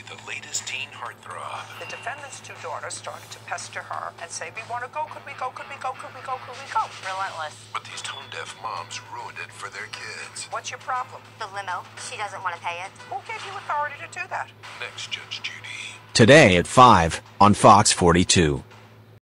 the latest teen heartthrob. The defendant's two daughters started to pester her and say, we want to go, could we go, could we go, could we go, could we go? Relentless. But these tone-deaf moms ruined it for their kids. What's your problem? The limo. She doesn't want to pay it. Who gave you authority to do that? Next, Judge Judy. Today at 5 on Fox 42.